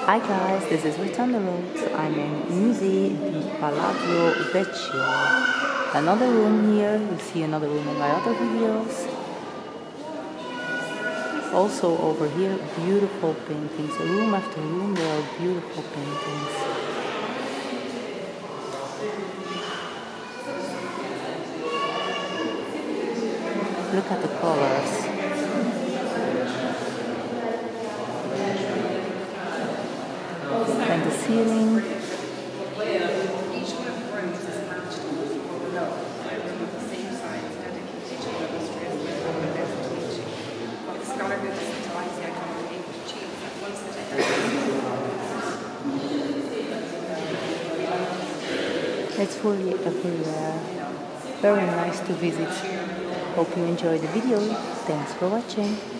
Hi guys, this is Return the Roads. I'm in Musée di Palazzo Vecchio. Another room here, you'll see another room in my other videos. Also over here, beautiful paintings. Room after room, there are beautiful paintings. Look at the colors. And the ceiling. Each one of the rooms is matched below with the same size, dedicated to illustrious teaching. But the scholar who listens to Isaiah can be able to choose that once a day. It's fully everywhere. Very nice to visit. Hope you enjoyed the video. Thanks for watching.